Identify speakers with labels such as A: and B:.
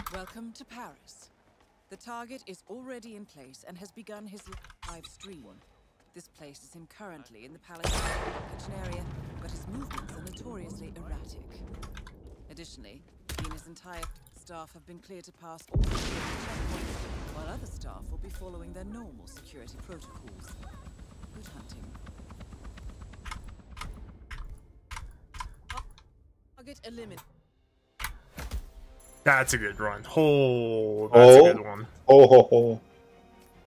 A: Welcome to Paris. The target is already in place and has begun his live stream. This places him currently in the palace kitchen area, but his movements are notoriously erratic. Additionally, he and his entire staff have been cleared to pass all security checkpoints, while other staff will be following their normal security protocols. Good hunting. Target eliminated.
B: That's a good run. Oh, that's a good one.
C: Oh, ho, ho.